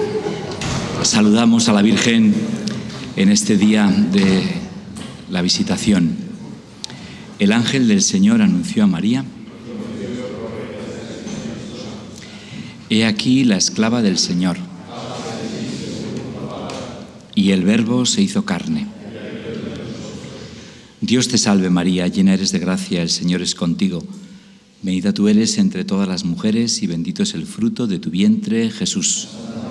Saludamos a la Virgen en este día de la visitación. El ángel del Señor anunció a María: He aquí la esclava del Señor. Y el Verbo se hizo carne. Dios te salve María, llena eres de gracia, el Señor es contigo. Bendita tú eres entre todas las mujeres y bendito es el fruto de tu vientre, Jesús.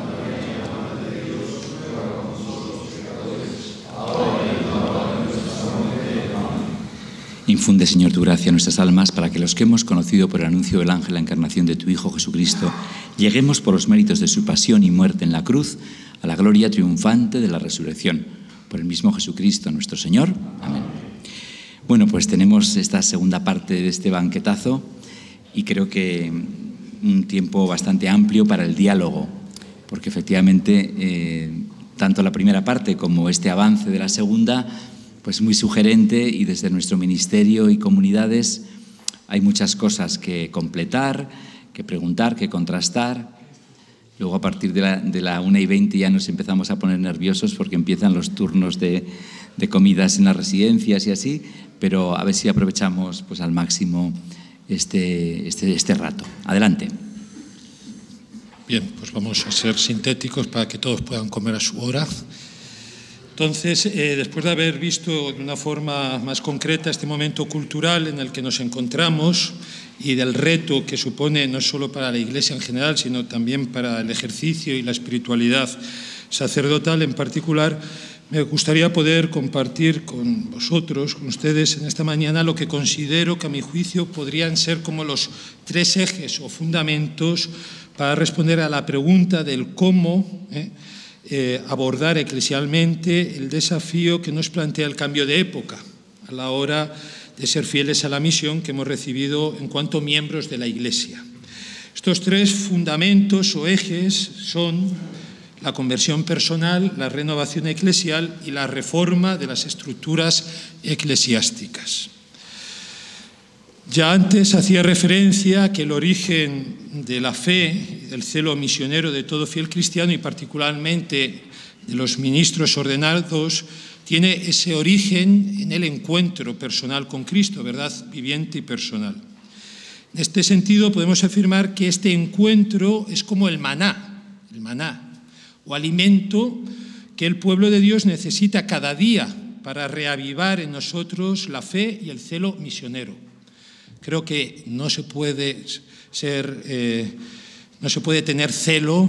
Infunde, Señor, tu gracia a nuestras almas para que los que hemos conocido por el anuncio del ángel la encarnación de tu Hijo Jesucristo, lleguemos por los méritos de su pasión y muerte en la cruz a la gloria triunfante de la resurrección. Por el mismo Jesucristo nuestro Señor. Amén. Bueno, pues tenemos esta segunda parte de este banquetazo y creo que un tiempo bastante amplio para el diálogo, porque efectivamente tanto la primera parte como este avance de la segunda, pues muy sugerente, y desde nuestro ministerio y comunidades hay muchas cosas que completar, que preguntar, que contrastar. Luego a partir de la 1:20 ya nos empezamos a poner nerviosos porque empiezan los turnos de comidas en las residencias y así, pero a ver si aprovechamos pues al máximo este rato. Adelante. Bien, pues vamos a ser sintéticos para que todos puedan comer a su hora. Entonces, después de haber visto de una forma más concreta este momento cultural en el que nos encontramos y del reto que supone no solo para la Iglesia en general, sino también para el ejercicio y la espiritualidad sacerdotal en particular, me gustaría poder compartir con vosotros, con ustedes en esta mañana, lo que considero que a mi juicio podrían ser como los 3 ejes o fundamentos para responder a la pregunta del cómo abordar eclesialmente el desafío que nos plantea el cambio de época a la hora de ser fieles a la misión que hemos recibido en cuanto miembros de la Iglesia. Estos 3 fundamentos o ejes son la conversión personal, la renovación eclesial y la reforma de las estructuras eclesiásticas. Ya antes hacía referencia a que el origen de la fe, del celo misionero de todo fiel cristiano y particularmente de los ministros ordenados, tiene ese origen en el encuentro personal con Cristo, verdad viviente y personal. En este sentido podemos afirmar que este encuentro es como el maná o alimento que el pueblo de Dios necesita cada día para reavivar en nosotros la fe y el celo misionero. Creo que no se puede tener celo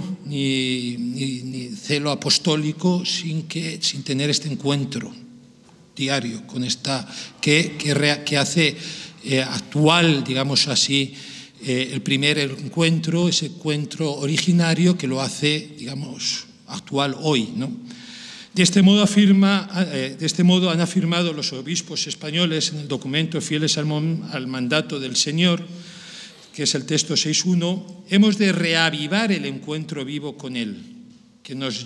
ni celo apostólico sin tener este encuentro diario con esta que hace actual, digamos así, el primer encuentro, ese encuentro originario que lo hace, digamos, actual hoy, ¿no? De este modo han afirmado los obispos españoles en el documento Fieles al mandato del Señor, que es el texto 6.1, hemos de reavivar el encuentro vivo con Él, que nos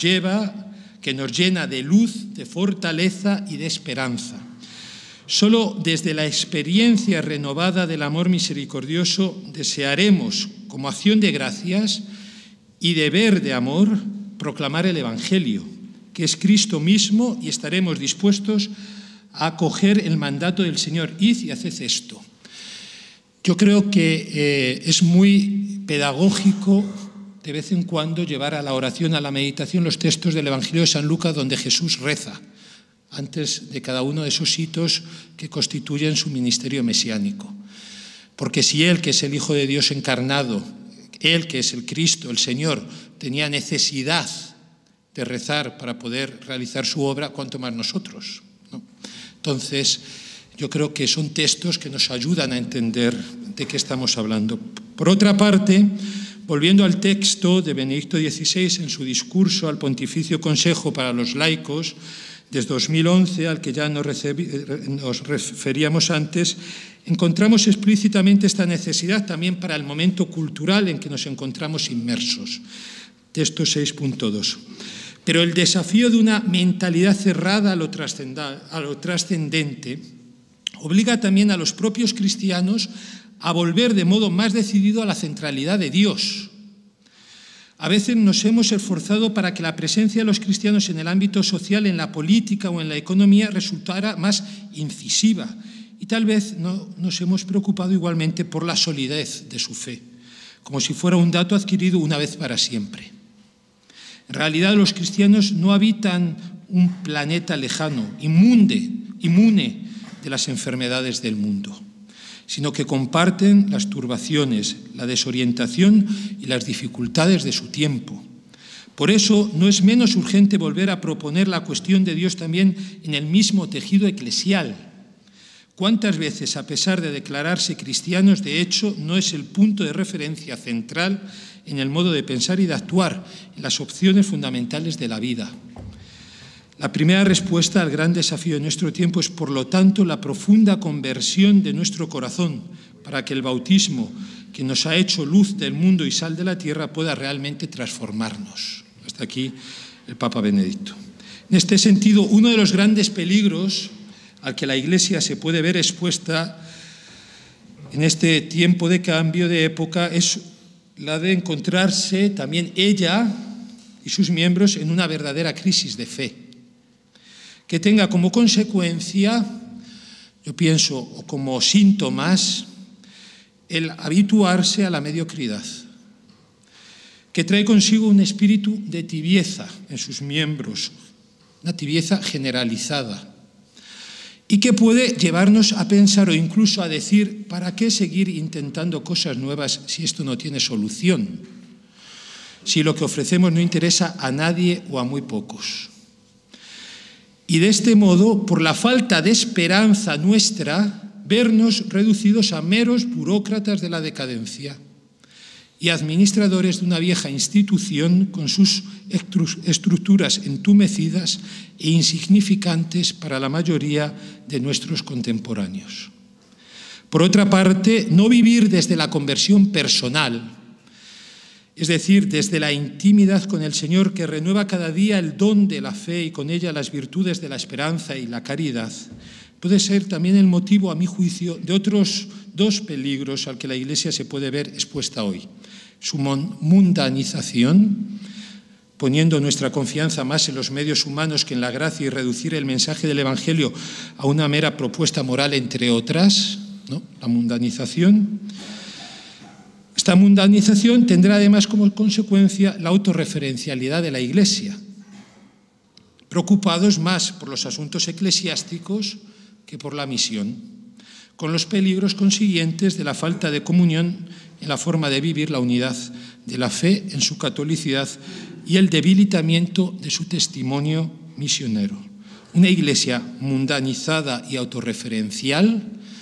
llena de luz, de fortaleza y de esperanza. Solo desde la experiencia renovada del amor misericordioso desearemos, como acción de gracias y deber de amor, proclamar el Evangelio, que es Cristo mismo, y estaremos dispuestos a acoger el mandato del Señor: id y haced esto. Yo creo que es muy pedagógico de vez en cuando llevar a la oración, a la meditación, los textos del Evangelio de San Lucas donde Jesús reza antes de cada uno de esos hitos que constituyen su ministerio mesiánico. Porque si Él, que es el Hijo de Dios encarnado, Él, que es el Cristo, el Señor, tenía necesidad de rezar para poder realizar su obra, ¿cuánto más nosotros?, ¿no? Entonces, yo creo que son textos que nos ayudan a entender de qué estamos hablando. Por otra parte, volviendo al texto de Benedicto XVI en su discurso al Pontificio Consejo para los Laicos, desde 2011, al que ya nos referíamos antes, encontramos explícitamente esta necesidad también para el momento cultural en que nos encontramos inmersos. Texto 6.2. Pero el desafío de una mentalidad cerrada a lo trascendente obliga también a los propios cristianos a volver de modo más decidido a la centralidad de Dios, A veces nos hemos esforzado para que la presencia de los cristianos en el ámbito social, en la política o en la economía resultara más incisiva, y tal vez no nos hemos preocupado igualmente por la solidez de su fe, como si fuera un dato adquirido una vez para siempre. En realidad, los cristianos no habitan un planeta lejano, inmune de las enfermedades del mundo, sino que comparten las turbaciones, la desorientación y las dificultades de su tiempo. Por eso, no es menos urgente volver a proponer la cuestión de Dios también en el mismo tejido eclesial. ¿Cuántas veces, a pesar de declararse cristianos, de hecho, no es el punto de referencia central en el modo de pensar y de actuar, en las opciones fundamentales de la vida? La primera respuesta al gran desafío de nuestro tiempo es, por lo tanto, la profunda conversión de nuestro corazón, para que el bautismo, que nos ha hecho luz del mundo y sal de la tierra, pueda realmente transformarnos. Hasta aquí el Papa Benedicto. En este sentido, uno de los grandes peligros al que la Iglesia se puede ver expuesta en este tiempo de cambio de época es la de encontrarse también ella y sus miembros en una verdadera crisis de fe, que tenga como consecuencia, yo pienso, o como síntomas, el habituarse a la mediocridad, que trae consigo un espíritu de tibieza en sus miembros, una tibieza generalizada, y que puede llevarnos a pensar o incluso a decir, ¿para qué seguir intentando cosas nuevas si esto no tiene solución? Si lo que ofrecemos no interesa a nadie o a muy pocos. Y de este modo, por la falta de esperanza nuestra, vernos reducidos a meros burócratas de la decadencia y administradores de una vieja institución con sus estructuras entumecidas e insignificantes para la mayoría de nuestros contemporáneos. Por otra parte, no vivir desde la conversión personal, es decir, desde la intimidad con el Señor, que renueva cada día el don de la fe y con ella las virtudes de la esperanza y la caridad, puede ser también el motivo, a mi juicio, de otros dos peligros al que la Iglesia se puede ver expuesta hoy: su mundanización, poniendo nuestra confianza más en los medios humanos que en la gracia, y reducir el mensaje del Evangelio a una mera propuesta moral, entre otras, ¿no? La mundanización. Esta mundanización tendrá además como consecuencia la autorreferencialidad de la Iglesia, preocupados más por los asuntos eclesiásticos que por la misión, con los peligros consiguientes de la falta de comunión en la forma de vivir la unidad de la fe en su catolicidad y el debilitamiento de su testimonio misionero. Una Iglesia mundanizada y autorreferencial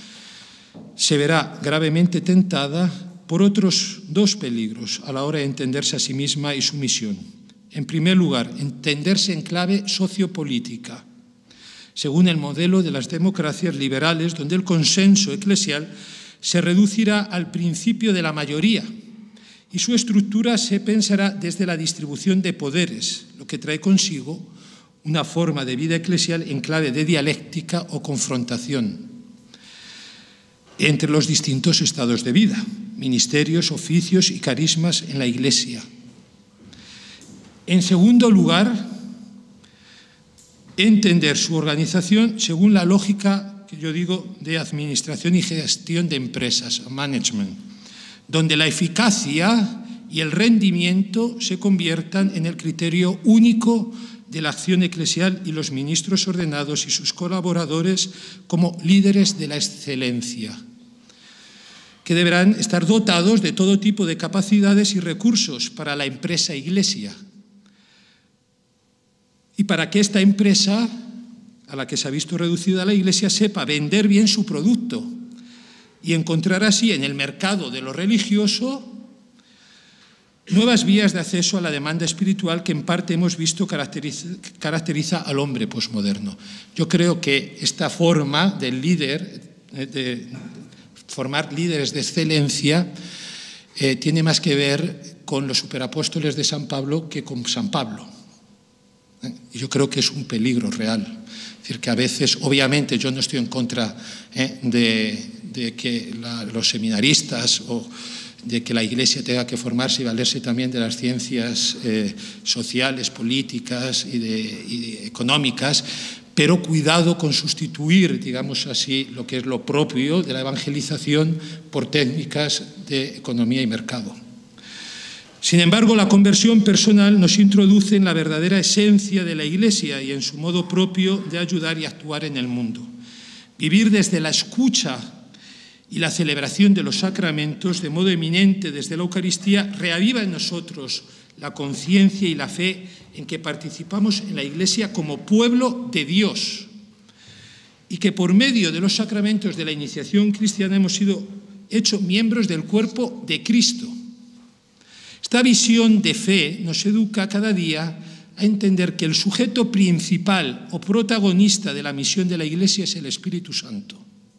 se verá gravemente tentada por otros dos peligros a la hora de entenderse a sí misma y su misión. En primer lugar, entenderse en clave sociopolítica, según el modelo de las democracias liberales, donde el consenso eclesial se reducirá al principio de la mayoría y su estructura se pensará desde la distribución de poderes, lo que trae consigo una forma de vida eclesial en clave de dialéctica o confrontación entre los distintos estados de vida, ministerios, oficios y carismas en la Iglesia. En segundo lugar, entender su organización según la lógica que yo digo de administración y gestión de empresas, management, donde la eficacia y el rendimiento se conviertan en el criterio único de la acción eclesial y los ministros ordenados y sus colaboradores como líderes de la excelencia, que deberán estar dotados de todo tipo de capacidades y recursos para la empresa Iglesia, y para que esta empresa, a la que se ha visto reducida la Iglesia, sepa vender bien su producto y encontrar así en el mercado de lo religioso nuevas vías de acceso a la demanda espiritual que en parte hemos visto caracteriza al hombre posmoderno. Yo creo que esta forma del líder, de formar líderes de excelencia, tiene más que ver con los superapóstoles de San Pablo que con San Pablo. Y yo creo que es un peligro real. Es decir, que a veces, obviamente, yo no estoy en contra de que los seminaristas de que la Iglesia tenga que formarse y valerse también de las ciencias sociales, políticas y económicas, pero cuidado con sustituir, digamos así, lo que es lo propio de la evangelización por técnicas de economía y mercado. Sin embargo, la conversión personal nos introduce en la verdadera esencia de la Iglesia y en su modo propio de ayudar y actuar en el mundo. Vivir desde la escucha y la celebración de los sacramentos, de modo eminente desde la Eucaristía, reaviva en nosotros la conciencia y la fe en que participamos en la Iglesia como pueblo de Dios y que por medio de los sacramentos de la iniciación cristiana hemos sido hechos miembros del cuerpo de Cristo. Esta visión de fe nos educa cada día a entender que el sujeto principal o protagonista de la misión de la Iglesia es el Espíritu Santo.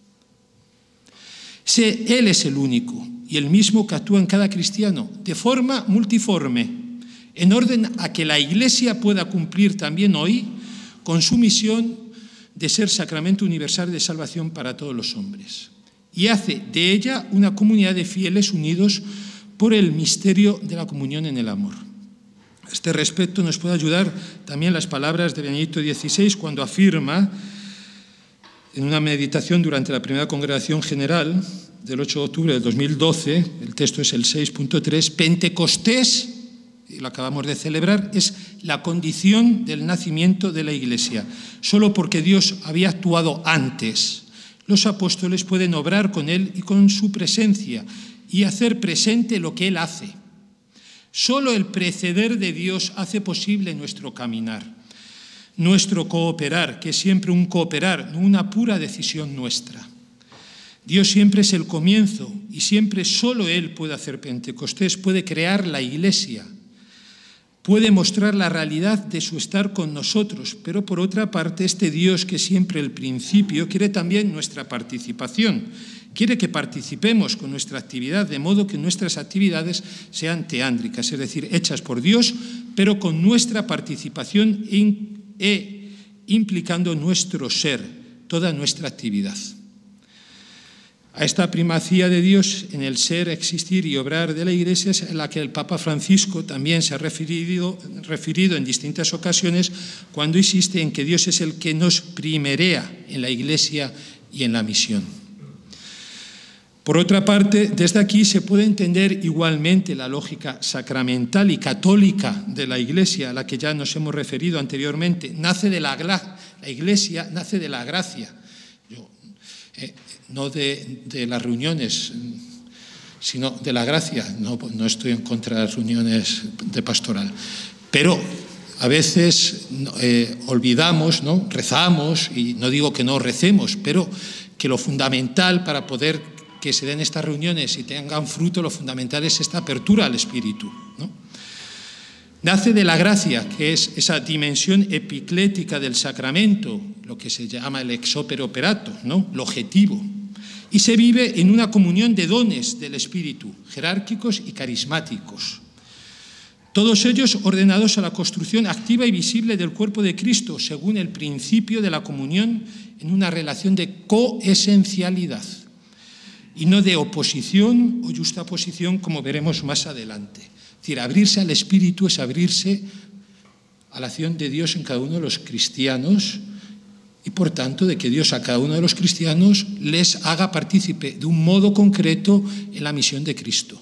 Él es el único y el mismo que actúa en cada cristiano de forma multiforme, en orden a que la Iglesia pueda cumplir también hoy con su misión de ser sacramento universal de salvación para todos los hombres. Y hace de ella una comunidad de fieles unidos por el misterio de la comunión en el amor. A este respecto nos puede ayudar también las palabras de Benedicto XVI cuando afirma en una meditación durante la primera congregación general del 8 de octubre del 2012, el texto es el 6.3, Pentecostés, y lo acabamos de celebrar, es la condición del nacimiento de la Iglesia. Solo porque Dios había actuado antes, los apóstoles pueden obrar con Él y con su presencia y hacer presente lo que Él hace. Solo el preceder de Dios hace posible nuestro caminar, nuestro cooperar, que es siempre un cooperar, no una pura decisión nuestra. Dios siempre es el comienzo y siempre solo Él puede hacer Pentecostés, puede crear la Iglesia, puede mostrar la realidad de su estar con nosotros, pero por otra parte este Dios que es siempre el principio quiere también nuestra participación, quiere que participemos con nuestra actividad, de modo que nuestras actividades sean teándricas, es decir, hechas por Dios, pero con nuestra participación e implicando nuestro ser, toda nuestra actividad. A esta primacía de Dios en el ser, existir y obrar de la Iglesia es a la que el Papa Francisco también se ha referido en distintas ocasiones cuando insiste en que Dios es el que nos primerea en la Iglesia y en la misión. Por otra parte, desde aquí se puede entender igualmente la lógica sacramental y católica de la Iglesia, a la que ya nos hemos referido anteriormente. La Iglesia nace de la gracia, no de las reuniones, sino de la gracia. No estoy en contra de las reuniones de pastoral, pero a veces olvidamos, ¿no? Rezamos, y no digo que no recemos, pero que lo fundamental para poder que se den estas reuniones y tengan fruto, lo fundamental es esta apertura al Espíritu, ¿no? Nace de la gracia, que es esa dimensión epiclética del sacramento, lo que se llama el ex opere operato, ¿no? Lo objetivo. Y se vive en una comunión de dones del Espíritu, jerárquicos y carismáticos. Todos ellos ordenados a la construcción activa y visible del cuerpo de Cristo, según el principio de la comunión en una relación de coesencialidad, y no de oposición o justaposición, como veremos más adelante. Es decir, abrirse al Espíritu es abrirse a la acción de Dios en cada uno de los cristianos y, por tanto, de que Dios a cada uno de los cristianos les haga partícipe de un modo concreto en la misión de Cristo.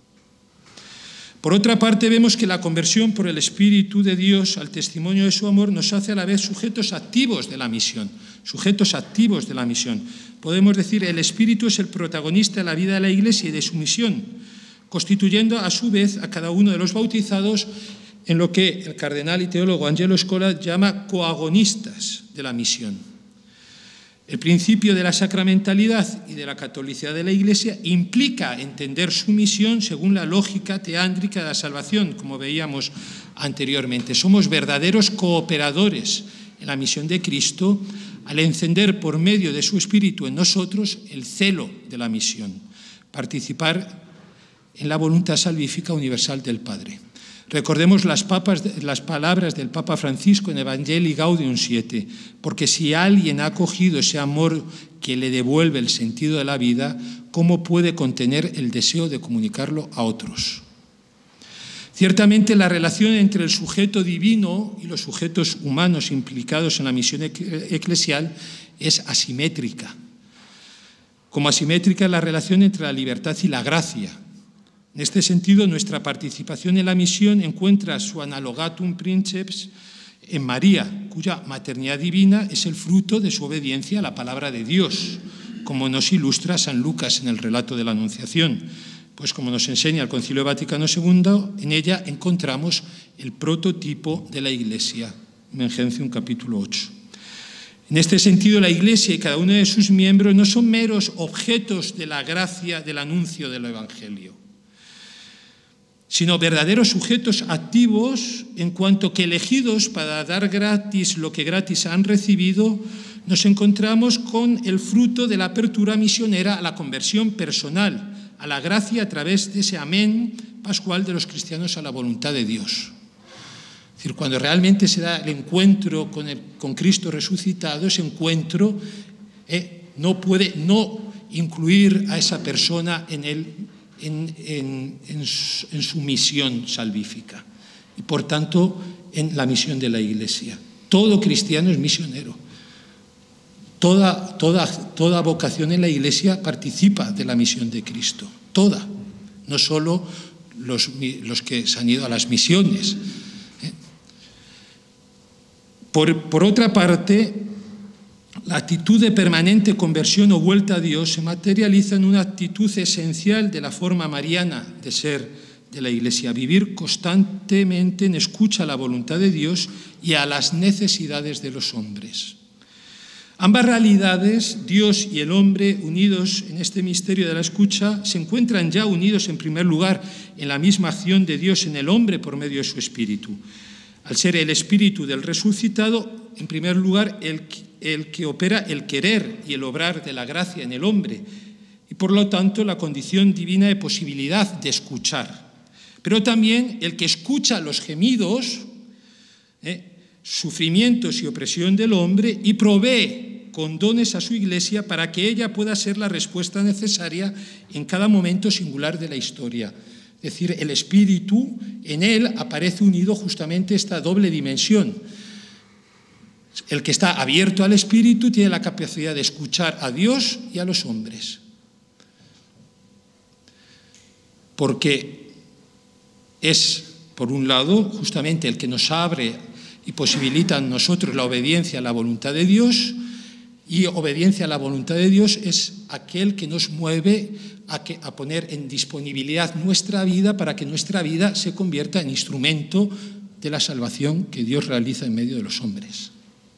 Por otra parte, vemos que la conversión por el Espíritu de Dios al testimonio de su amor nos hace a la vez sujetos activos de la misión. Sujetos activos de la misión. Podemos decir, el Espíritu es el protagonista de la vida de la Iglesia y de su misión, constituyendo a su vez a cada uno de los bautizados en lo que el cardenal y teólogo Angelo Scola llama coagonistas de la misión. El principio de la sacramentalidad y de la catolicidad de la Iglesia implica entender su misión según la lógica teándrica de la salvación, como veíamos anteriormente. Somos verdaderos cooperadores en la misión de Cristo al encender por medio de su Espíritu en nosotros el celo de la misión, participar en la voluntad salvífica universal del Padre. Recordemos las palabras del Papa Francisco en Evangelii Gaudium 7, porque si alguien ha acogido ese amor que le devuelve el sentido de la vida, ¿cómo puede contener el deseo de comunicarlo a otros? Ciertamente la relación entre el sujeto divino y los sujetos humanos implicados en la misión eclesial es asimétrica. Como asimétrica es la relación entre la libertad y la gracia. En este sentido, nuestra participación en la misión encuentra su analogatum princeps en María, cuya maternidad divina es el fruto de su obediencia a la palabra de Dios, como nos ilustra San Lucas en el relato de la Anunciación. Pues como nos enseña el Concilio Vaticano II, en ella encontramos el prototipo de la Iglesia, Lumen Gentium capítulo 8. En este sentido, la Iglesia y cada uno de sus miembros no son meros objetos de la gracia del anuncio del Evangelio, sino verdaderos sujetos activos en cuanto que elegidos para dar gratis lo que gratis han recibido, nos encontramos con el fruto de la apertura misionera a la conversión personal, a la gracia a través de ese amén pascual de los cristianos a la voluntad de Dios. Es decir, cuando realmente se da el encuentro con Cristo resucitado, ese encuentro no puede no incluir a esa persona en su misión salvífica y, por tanto, en la misión de la Iglesia. Todo cristiano es misionero. Toda vocación en la Iglesia participa de la misión de Cristo. Toda. No solo los que se han ido a las misiones. Por otra parte, la actitud de permanente conversión o vuelta a Dios se materializa en una actitud esencial de la forma mariana de ser de la Iglesia, vivir constantemente en escucha a la voluntad de Dios y a las necesidades de los hombres. Ambas realidades, Dios y el hombre, unidos en este misterio de la escucha, se encuentran ya unidos en primer lugar en la misma acción de Dios en el hombre por medio de su Espíritu. Al ser el Espíritu del resucitado, en primer lugar, el que opera el querer y el obrar de la gracia en el hombre, y por lo tanto la condición divina de posibilidad de escuchar. Pero también el que escucha los gemidos, sufrimientos y opresión del hombre y provee con dones a su Iglesia para que ella pueda ser la respuesta necesaria en cada momento singular de la historia. Es decir, el Espíritu, en él aparece unido justamente esta doble dimensión. El que está abierto al Espíritu tiene la capacidad de escuchar a Dios y a los hombres. Porque es, por un lado, justamente el que nos abre y posibilita a nosotros la obediencia a la voluntad de Dios, y obediencia a la voluntad de Dios es aquel que nos mueve a poner en disponibilidad nuestra vida para que nuestra vida se convierta en instrumento de la salvación que Dios realiza en medio de los hombres.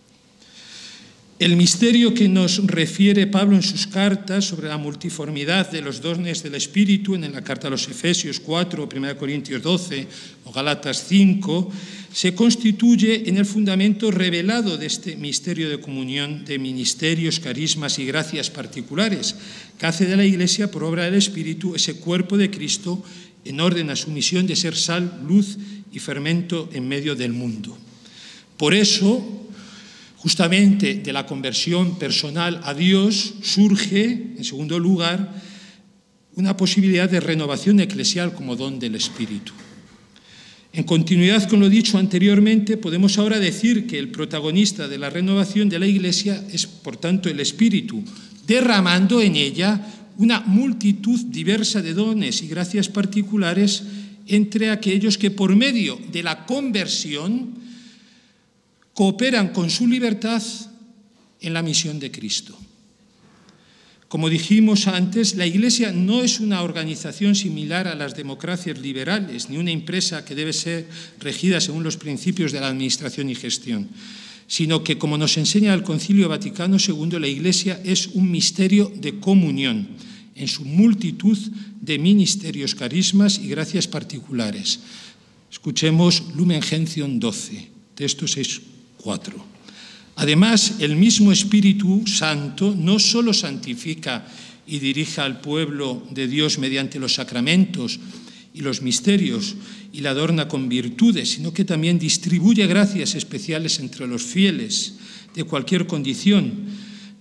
El misterio que nos refiere Pablo en sus cartas sobre la multiformidad de los dones del Espíritu, en la carta a los Efesios 4, 1 Corintios 12 o Gálatas 5, se constituye en el fundamento revelado de este misterio de comunión de ministerios, carismas y gracias particulares que hace de la Iglesia, por obra del Espíritu, ese cuerpo de Cristo en orden a su misión de ser sal, luz y fermento en medio del mundo. Por eso, justamente de la conversión personal a Dios surge, en segundo lugar, una posibilidad de renovación eclesial como don del Espíritu. En continuidad con lo dicho anteriormente, podemos ahora decir que el protagonista de la renovación de la Iglesia es, por tanto, el Espíritu, derramando en ella una multitud diversa de dones y gracias particulares entre aquellos que por medio de la conversión cooperan con su libertad en la misión de Cristo. Como dijimos antes, la Iglesia no es una organización similar a las democracias liberales, ni una empresa que debe ser regida según los principios de la administración y gestión, sino que, como nos enseña el Concilio Vaticano II, la Iglesia es un misterio de comunión en su multitud de ministerios, carismas y gracias particulares. Escuchemos Lumen Gentium 12, texto 6:4. Además, el mismo Espíritu Santo no solo santifica y dirige al pueblo de Dios mediante los sacramentos y los misterios y la adorna con virtudes, sino que también distribuye gracias especiales entre los fieles de cualquier condición,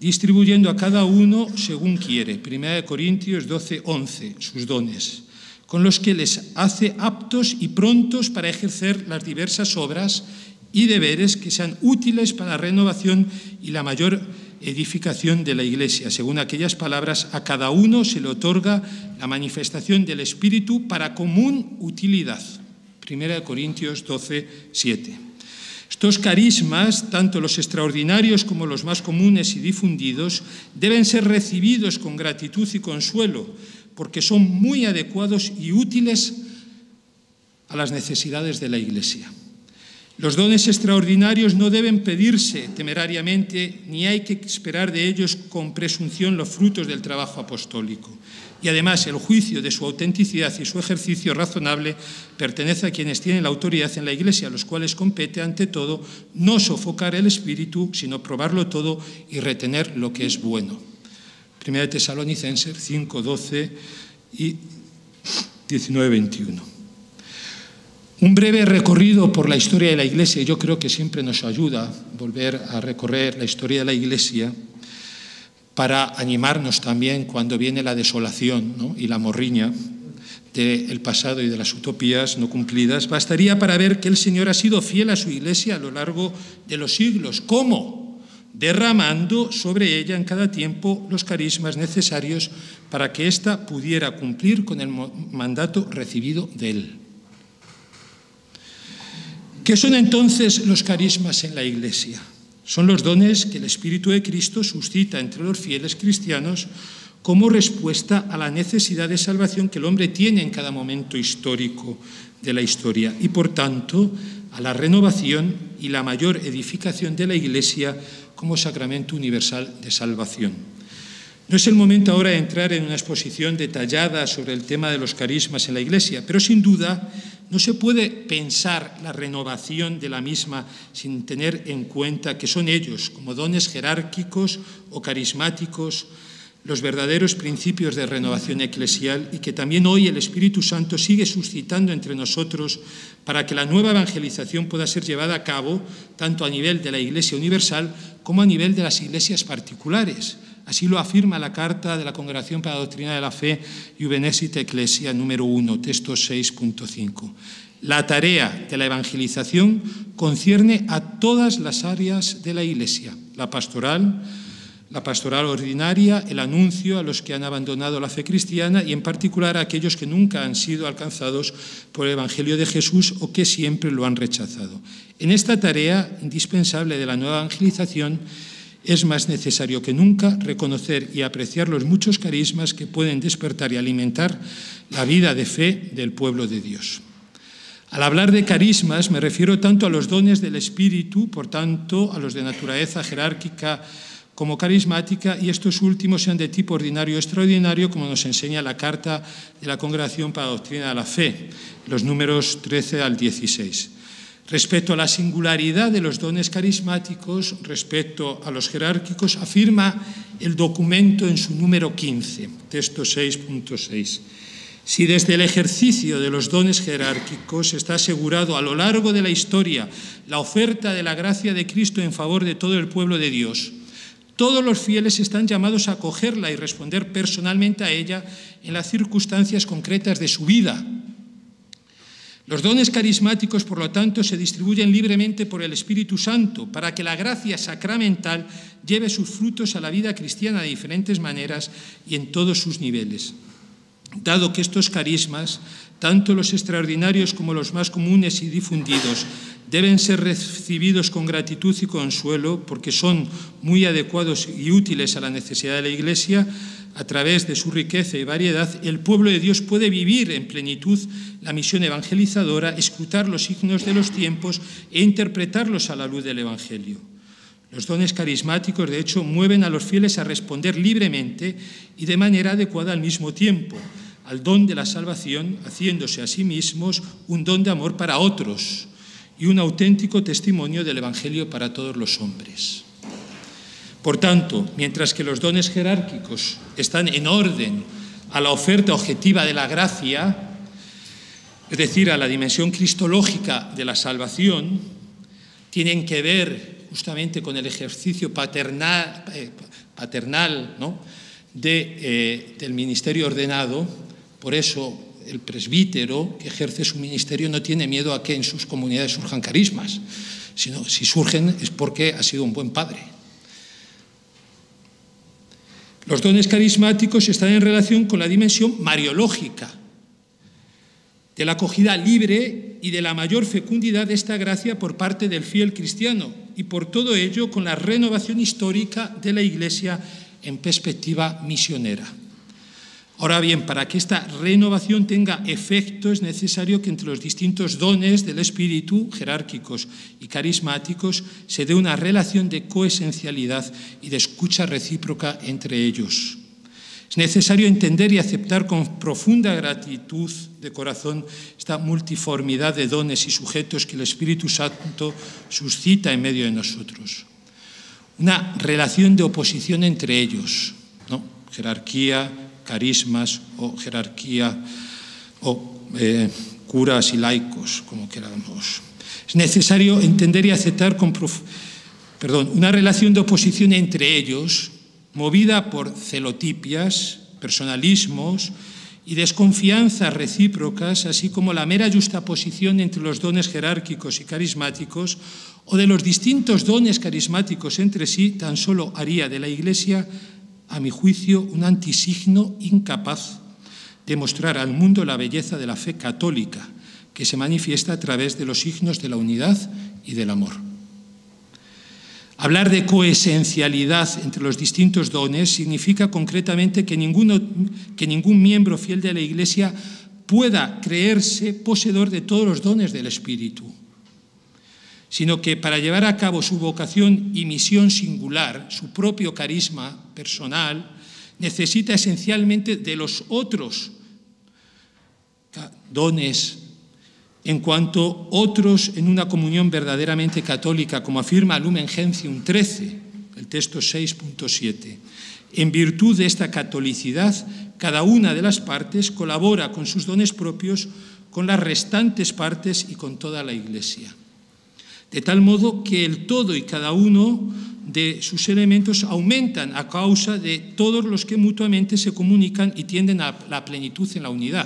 distribuyendo a cada uno según quiere. 1 Corintios 12, 11, sus dones, con los que les hace aptos y prontos para ejercer las diversas obras y deberes que sean útiles para la renovación y la mayor edificación de la Iglesia. Según aquellas palabras, a cada uno se le otorga la manifestación del Espíritu para común utilidad. 1 Corintios 12, 7. Estos carismas, tanto los extraordinarios como los más comunes y difundidos, deben ser recibidos con gratitud y consuelo, porque son muy adecuados y útiles a las necesidades de la Iglesia. Los dones extraordinarios no deben pedirse temerariamente, ni hay que esperar de ellos con presunción los frutos del trabajo apostólico. Y además el juicio de su autenticidad y su ejercicio razonable pertenece a quienes tienen la autoridad en la Iglesia, a los cuales compete ante todo no sofocar el espíritu, sino probarlo todo y retener lo que es bueno. 1 Tesalonicenses 5, 12 y 19, 21. Un breve recorrido por la historia de la Iglesia, yo creo que siempre nos ayuda volver a recorrer la historia de la Iglesia para animarnos también cuando viene la desolación, ¿no?, y la morriña del pasado y de las utopías no cumplidas. Bastaría para ver que el Señor ha sido fiel a su Iglesia a lo largo de los siglos. ¿Cómo? Derramando sobre ella en cada tiempo los carismas necesarios para que ésta pudiera cumplir con el mandato recibido de Él. ¿Qué son entonces los carismas en la Iglesia? Son los dones que el Espíritu de Cristo suscita entre los fieles cristianos como respuesta a la necesidad de salvación que el hombre tiene en cada momento histórico de la historia y, por tanto, a la renovación y la mayor edificación de la Iglesia como sacramento universal de salvación. No es el momento ahora de entrar en una exposición detallada sobre el tema de los carismas en la Iglesia, pero sin duda no se puede pensar la renovación de la misma sin tener en cuenta que son ellos, como dones jerárquicos o carismáticos, los verdaderos principios de renovación eclesial y que también hoy el Espíritu Santo sigue suscitando entre nosotros para que la nueva evangelización pueda ser llevada a cabo tanto a nivel de la Iglesia universal como a nivel de las iglesias particulares. Así lo afirma la Carta de la Congregación para la Doctrina de la Fe, Juvenescit Ecclesia, número 1, texto 6.5. La tarea de la evangelización concierne a todas las áreas de la Iglesia, la pastoral ordinaria, el anuncio a los que han abandonado la fe cristiana y en particular a aquellos que nunca han sido alcanzados por el Evangelio de Jesús o que siempre lo han rechazado. En esta tarea indispensable de la nueva evangelización es más necesario que nunca reconocer y apreciar los muchos carismas que pueden despertar y alimentar la vida de fe del pueblo de Dios. Al hablar de carismas me refiero tanto a los dones del Espíritu, por tanto a los de naturaleza jerárquica como carismática, y estos últimos sean de tipo ordinario o extraordinario, como nos enseña la Carta de la Congregación para la Doctrina de la Fe, los números 13 al 16. Respecto a la singularidad de los dones carismáticos, respecto a los jerárquicos, afirma el documento en su número 15, texto 6.6. Si desde el ejercicio de los dones jerárquicos está asegurado a lo largo de la historia la oferta de la gracia de Cristo en favor de todo el pueblo de Dios, todos los fieles están llamados a acogerla y responder personalmente a ella en las circunstancias concretas de su vida. Los dones carismáticos, por lo tanto, se distribuyen libremente por el Espíritu Santo para que la gracia sacramental lleve sus frutos a la vida cristiana de diferentes maneras y en todos sus niveles. Dado que estos carismas, tanto los extraordinarios como los más comunes y difundidos, deben ser recibidos con gratitud y consuelo porque son muy adecuados y útiles a la necesidad de la Iglesia, a través de su riqueza y variedad, el pueblo de Dios puede vivir en plenitud la misión evangelizadora, escrutar los signos de los tiempos e interpretarlos a la luz del Evangelio. Los dones carismáticos, de hecho, mueven a los fieles a responder libremente y de manera adecuada al mismo tiempo al don de la salvación, haciéndose a sí mismos un don de amor para otros y un auténtico testimonio del Evangelio para todos los hombres. Por tanto, mientras que los dones jerárquicos están en orden a la oferta objetiva de la gracia, es decir, a la dimensión cristológica de la salvación, tienen que ver justamente con el ejercicio pastoral paternal, ¿no?, del ministerio ordenado. Por eso el presbítero que ejerce su ministerio no tiene miedo a que en sus comunidades surjan carismas, sino si surgen es porque ha sido un buen padre. Los dones carismáticos están en relación con la dimensión mariológica, de la acogida libre y de la mayor fecundidad de esta gracia por parte del fiel cristiano, y por todo ello con la renovación histórica de la Iglesia en perspectiva misionera. Ahora bien, para que esta renovación tenga efecto es necesario que entre los distintos dones del Espíritu, jerárquicos y carismáticos, se dé una relación de coesencialidad y de escucha recíproca entre ellos. Es necesario entender y aceptar con profunda gratitud de corazón esta multiformidad de dones y sujetos que el Espíritu Santo suscita en medio de nosotros. Una relación de oposición entre ellos, ¿no? Jerarquía, carismas o jerarquía o curas y laicos, como queramos. Es necesario entender y aceptar una relación de oposición entre ellos, movida por celotipias, personalismos y desconfianzas recíprocas, así como la mera justaposición entre los dones jerárquicos y carismáticos o de los distintos dones carismáticos entre sí, tan solo haría de la Iglesia, a mi juicio, un antisigno incapaz de mostrar al mundo la belleza de la fe católica, que se manifiesta a través de los signos de la unidad y del amor. Hablar de coesencialidad entre los distintos dones significa concretamente que ningún miembro fiel de la Iglesia pueda creerse poseedor de todos los dones del Espíritu, sino que para llevar a cabo su vocación y misión singular, su propio carisma personal, necesita esencialmente de los otros dones, en cuanto otros en una comunión verdaderamente católica, como afirma Lumen Gentium 13, el texto 6.7. En virtud de esta catolicidad, cada una de las partes colabora con sus dones propios, con las restantes partes y con toda la Iglesia. De tal modo que el todo y cada uno de sus elementos aumentan a causa de todos los que mutuamente se comunican y tienden a la plenitud en la unidad.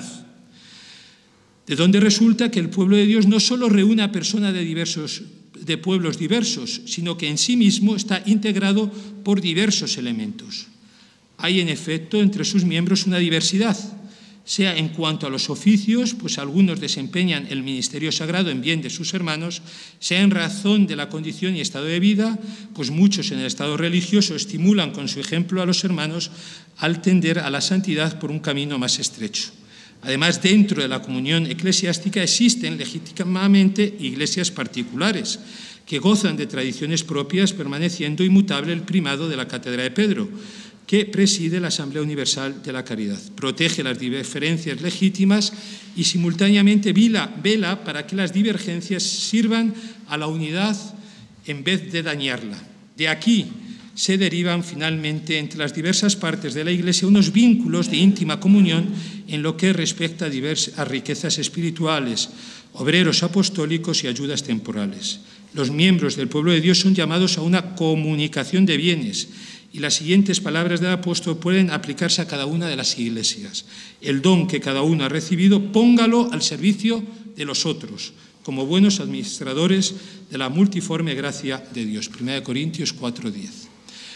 De donde resulta que el pueblo de Dios no solo reúne a personas de pueblos diversos, sino que en sí mismo está integrado por diversos elementos. Hay, en efecto, entre sus miembros una diversidad, sea en cuanto a los oficios, pues algunos desempeñan el ministerio sagrado en bien de sus hermanos, sea en razón de la condición y estado de vida, pues muchos en el estado religioso estimulan con su ejemplo a los hermanos al tender a la santidad por un camino más estrecho. Además, dentro de la comunión eclesiástica existen legítimamente iglesias particulares que gozan de tradiciones propias, permaneciendo inmutable el primado de la Cátedra de Pedro, que preside la Asamblea Universal de la Caridad. Protege las diferencias legítimas y simultáneamente vela para que las divergencias sirvan a la unidad en vez de dañarla. De aquí se derivan finalmente entre las diversas partes de la Iglesia unos vínculos de íntima comunión en lo que respecta a riquezas espirituales, obreros apostólicos y ayudas temporales. Los miembros del pueblo de Dios son llamados a una comunicación de bienes, y las siguientes palabras del apóstol pueden aplicarse a cada una de las iglesias. El don que cada uno ha recibido, póngalo al servicio de los otros, como buenos administradores de la multiforme gracia de Dios. 1 Corintios 4:10.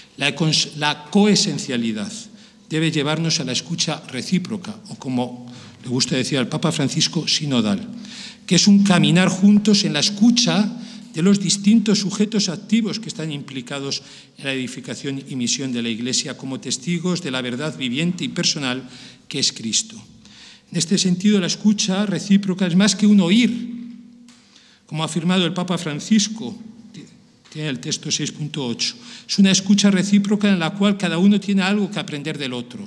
La coesencialidad debe llevarnos a la escucha recíproca, o como le gusta decir al Papa Francisco, sinodal, que es un caminar juntos en la escucha de los distintos sujetos activos que están implicados en la edificación y misión de la Iglesia como testigos de la verdad viviente y personal que es Cristo. En este sentido, la escucha recíproca es más que un oír, como ha afirmado el Papa Francisco, tiene el texto 6.8. Es una escucha recíproca en la cual cada uno tiene algo que aprender del otro.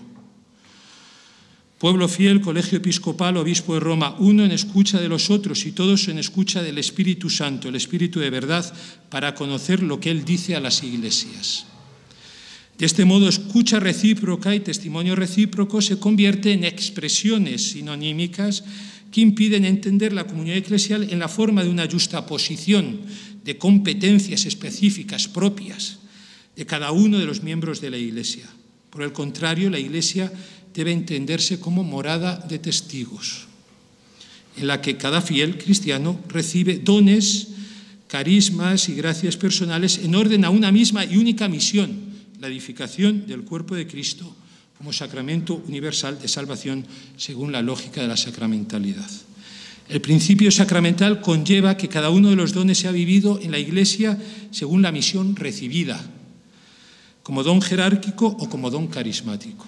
Pueblo fiel, colegio episcopal, obispo de Roma, uno en escucha de los otros y todos en escucha del Espíritu Santo, el Espíritu de verdad, para conocer lo que Él dice a las iglesias. De este modo, escucha recíproca y testimonio recíproco se convierte en expresiones sinonímicas que impiden entender la comunión eclesial en la forma de una justaposición de competencias específicas propias, de cada uno de los miembros de la Iglesia. Por el contrario, la Iglesia debe entenderse como morada de testigos, en la que cada fiel cristiano recibe dones, carismas y gracias personales en orden a una misma y única misión, la edificación del cuerpo de Cristo como sacramento universal de salvación según la lógica de la sacramentalidad. El principio sacramental conlleva que cada uno de los dones sea vivido en la Iglesia según la misión recibida, como don jerárquico o como don carismático.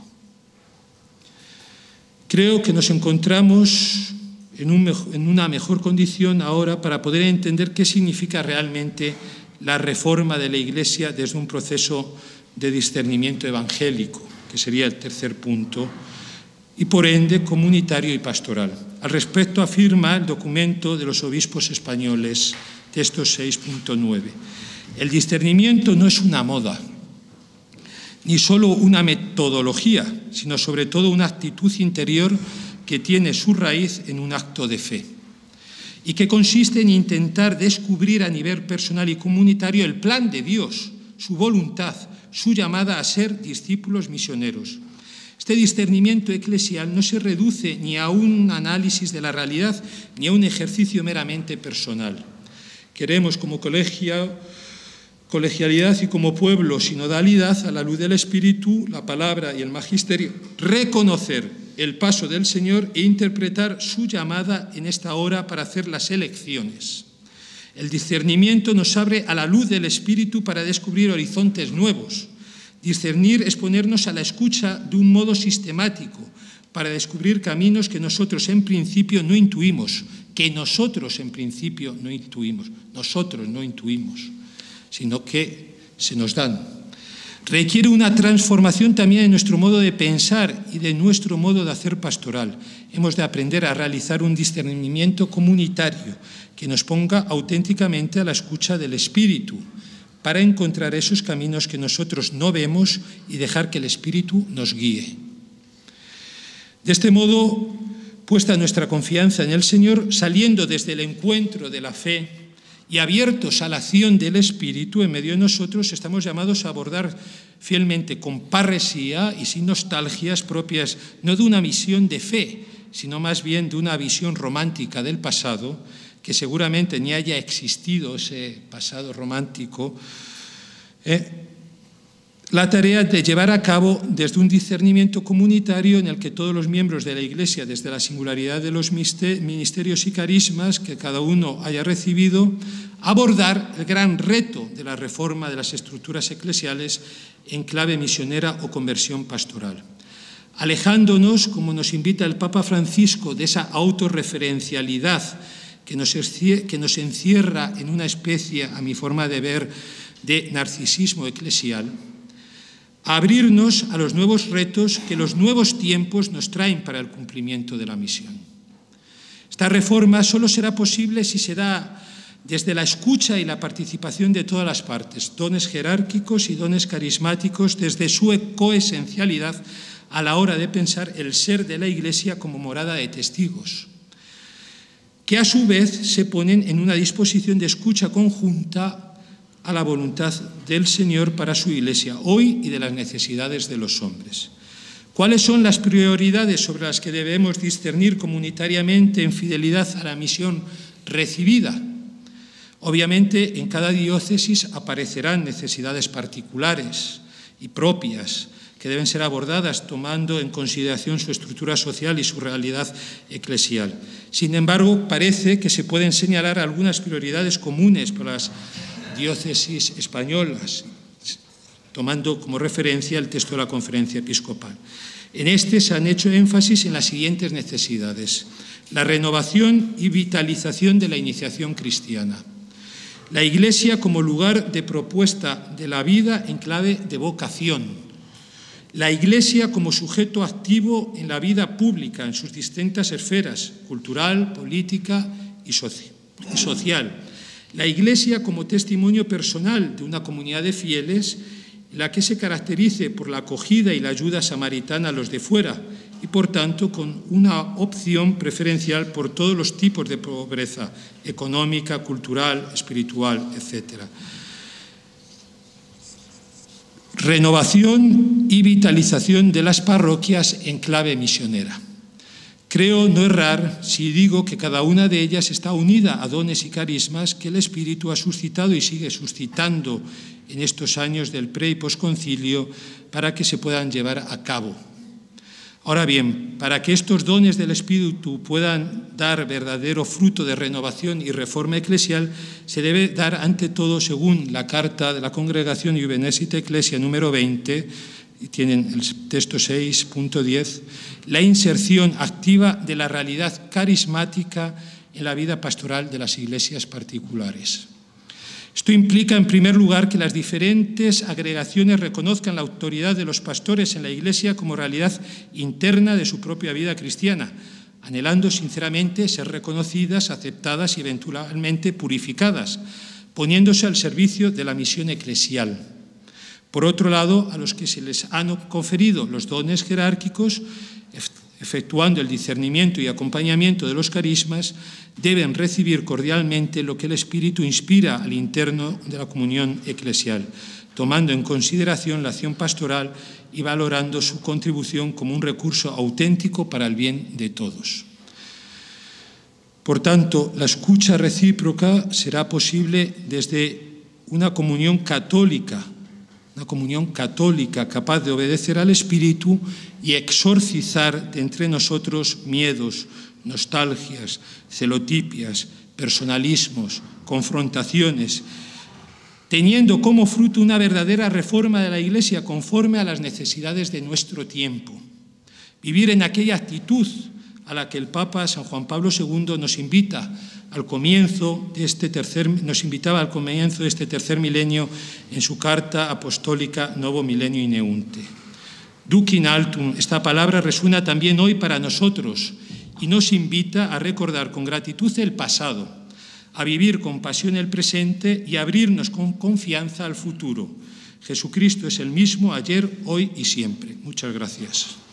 Creo que nos encontramos en una mejor condición ahora para poder entender qué significa realmente la reforma de la Iglesia desde un proceso de discernimiento evangélico, que sería el tercer punto, y por ende comunitario y pastoral. Al respecto afirma el documento de los obispos españoles, texto 6.9. El discernimiento no es una moda, ni solo una metodología, sino sobre todo una actitud interior que tiene su raíz en un acto de fe y que consiste en intentar descubrir a nivel personal y comunitario el plan de Dios, su voluntad, su llamada a ser discípulos misioneros. Este discernimiento eclesial no se reduce ni a un análisis de la realidad ni a un ejercicio meramente personal. Queremos como colegialidad y como pueblo sinodalidad, a la luz del Espíritu, la palabra y el magisterio, reconocer el paso del Señor e interpretar su llamada en esta hora para hacer las elecciones. El discernimiento nos abre a la luz del Espíritu para descubrir horizontes nuevos. Discernir es ponernos a la escucha de un modo sistemático para descubrir caminos que nosotros en principio no intuimos, sino que se nos dan. Requiere una transformación también en nuestro modo de pensar y de nuestro modo de hacer pastoral. Hemos de aprender a realizar un discernimiento comunitario que nos ponga auténticamente a la escucha del Espíritu para encontrar esos caminos que nosotros no vemos y dejar que el Espíritu nos guíe. De este modo, puesta nuestra confianza en el Señor, saliendo desde el encuentro de la fe y abiertos a la acción del Espíritu en medio de nosotros, estamos llamados a abordar fielmente con parresía y sin nostalgias propias, no de una misión de fe, sino más bien de una visión romántica del pasado, que seguramente ni haya existido ese pasado romántico, la tarea de llevar a cabo desde un discernimiento comunitario en el que todos los miembros de la Iglesia, desde la singularidad de los ministerios y carismas que cada uno haya recibido, abordar el gran reto de la reforma de las estructuras eclesiales en clave misionera o conversión pastoral. Alejándonos, como nos invita el Papa Francisco, de esa autorreferencialidad que nos encierra en una especie, a mi forma de ver, de narcisismo eclesial, a abrirnos a los nuevos retos que los nuevos tiempos nos traen para el cumplimiento de la misión. Esta reforma solo será posible si se da desde la escucha y la participación de todas las partes, dones jerárquicos y dones carismáticos, desde su coesencialidad a la hora de pensar el ser de la Iglesia como morada de testigos, que a su vez se ponen en una disposición de escucha conjunta a la voluntad del Señor para su Iglesia hoy y de las necesidades de los hombres. ¿Cuáles son las prioridades sobre las que debemos discernir comunitariamente en fidelidad a la misión recibida? Obviamente, en cada diócesis aparecerán necesidades particulares y propias que deben ser abordadas tomando en consideración su estructura social y su realidad eclesial. Sin embargo, parece que se pueden señalar algunas prioridades comunes para las diócesis españolas, tomando como referencia el texto de la Conferencia Episcopal. En este se han hecho énfasis en las siguientes necesidades: la renovación y vitalización de la iniciación cristiana, la Iglesia como lugar de propuesta de la vida en clave de vocación, la Iglesia como sujeto activo en la vida pública en sus distintas esferas, cultural, política y social, la Iglesia como testimonio personal de una comunidad de fieles, la que se caracterice por la acogida y la ayuda samaritana a los de fuera y, por tanto, con una opción preferencial por todos los tipos de pobreza económica, cultural, espiritual, etc. Renovación y vitalización de las parroquias en clave misionera. Creo no errar si digo que cada una de ellas está unida a dones y carismas que el Espíritu ha suscitado y sigue suscitando en estos años del pre- y posconcilio para que se puedan llevar a cabo. Ahora bien, para que estos dones del Espíritu puedan dar verdadero fruto de renovación y reforma eclesial, se debe dar ante todo, según la Carta de la Congregación Juvenes et Ecclesia número 20, y tienen el texto 6.10, la inserción activa de la realidad carismática en la vida pastoral de las iglesias particulares. Esto implica, en primer lugar, que las diferentes agregaciones reconozcan la autoridad de los pastores en la Iglesia como realidad interna de su propia vida cristiana, anhelando sinceramente ser reconocidas, aceptadas y eventualmente purificadas, poniéndose al servicio de la misión eclesial. Por otro lado, a los que se les han conferido los dones jerárquicos, efectuando el discernimiento y acompañamiento de los carismas, deben recibir cordialmente lo que el Espíritu inspira al interno de la comunión eclesial, tomando en consideración la acción pastoral y valorando su contribución como un recurso auténtico para el bien de todos. Por tanto, la escucha recíproca será posible desde una comunión católica capaz de obedecer al Espíritu y exorcizar de entre nosotros miedos, nostalgias, celotipias, personalismos, confrontaciones, teniendo como fruto una verdadera reforma de la Iglesia conforme a las necesidades de nuestro tiempo. Vivir en aquella actitud a la que el Papa San Juan Pablo II nos invitaba al comienzo de este tercer milenio en su carta apostólica Novo Milenio Ineunte. Duc in altum, esta palabra resuena también hoy para nosotros y nos invita a recordar con gratitud el pasado, a vivir con pasión el presente y a abrirnos con confianza al futuro. Jesucristo es el mismo ayer, hoy y siempre. Muchas gracias.